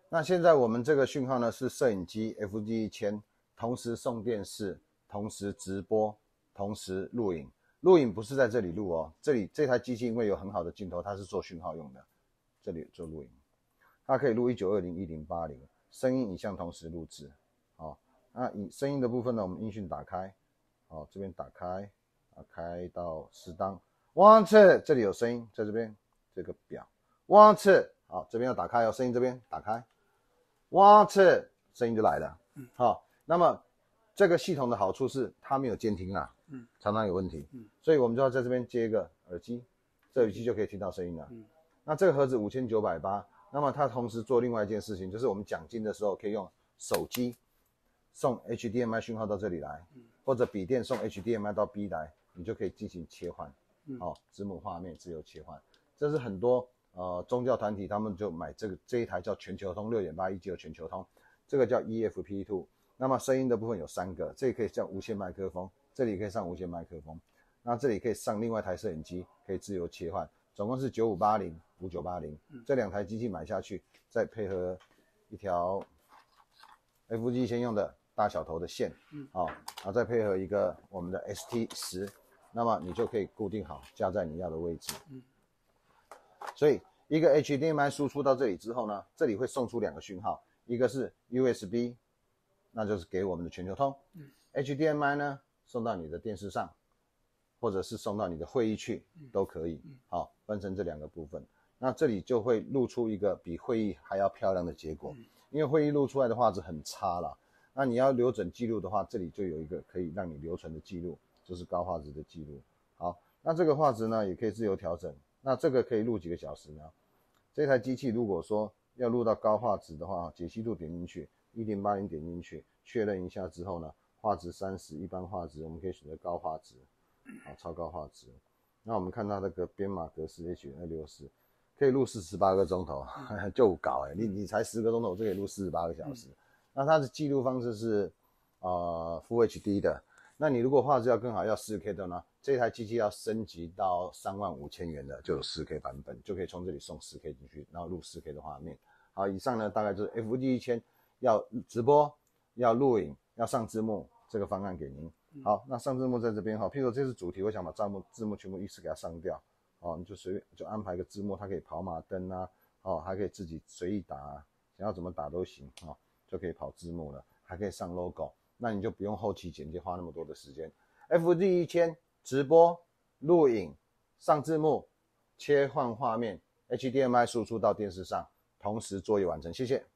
那现在我们这个讯号呢是摄影机 FG1000，同时送电视，同时直播，同时录影。录影不是在这里录哦，这台机器因为有很好的镜头，它是做讯号用的，这里做录影，它可以录1920、1080，声音影像同时录制。好，那声音的部分呢，我们音讯打开，好，这边打开，开到适当。One two， 这里有声音，在这边这个表。One two， 好，这边要打开哦，声音这边打开。One two， 声音就来了。好，那么这个系统的好处是它没有监听啦，常常有问题，所以我们就要在这边接一个耳机，这耳机就可以听到声音了。那这个盒子5980，那么它同时做另外一件事情，就是我们讲经的时候可以用手机送 HDMI 讯号到这里来，或者笔电送 HDMI 到 B 来，你就可以进行切换。字幕画面自由切换，这是很多宗教团体他们就买这一台叫全球通 6.8 全球通，这个叫 EFP2。那么声音的部分有3个，这里可以上无线麦克风，这里可以上无线麦克风，那这里可以上另外一台摄影机，可以自由切换，总共是9580、5980，这2台机器买下去，再配合一条 FG 先用的大小头的线，然后再配合一个我们的 ST10，那么你就可以固定好，架在你要的位置。所以一个 HDMI 输出到这里之后呢，这里会送出2个讯号，一个是 USB， 那就是给我们的全球通。HDMI 呢送到你的电视上，或者是送到你的会议去都可以。好，分成这2个部分。那这里就会录出一个比会议还要漂亮的结果，因为会议录出来的画质很差啦。那你要留准记录的话，这里就有一个可以让你留存的记录，就是高画质的记录。好，那这个画质呢也可以自由调整。那这个可以录几个小时呢？这台机器如果说要录到高画质的话，解析度点进去 1080 点进去，确认一下之后呢，画质30，一般画质我们可以选择高画质，超高画质。那我们看到那个编码格式 H264， 可以录48个钟头，就搞你才10个钟头就可以录48个小时。那它的记录方式是Full HD 的。那你如果画质要更好，要 4K 的呢，这台机器要升级到35000元的，就有 4K 版本，就可以从这里送 4K 进去，然后录 4K 的画面。好，以上呢大概就是 FG1000 要直播、要录影、要上字幕这个方案给您。好，那上字幕在这边譬如说这是主题，我想把字幕全部一次给它上掉，你就就安排个字幕，它可以跑马灯啊，还可以自己随意打想要怎么打都行，就可以跑字幕了，还可以上 logo。那你就不用后期剪接花那么多的时间。FG1000 直播、录影、上字幕、切换画面 ，HDMI 输出到电视上，同时作业完成。谢谢。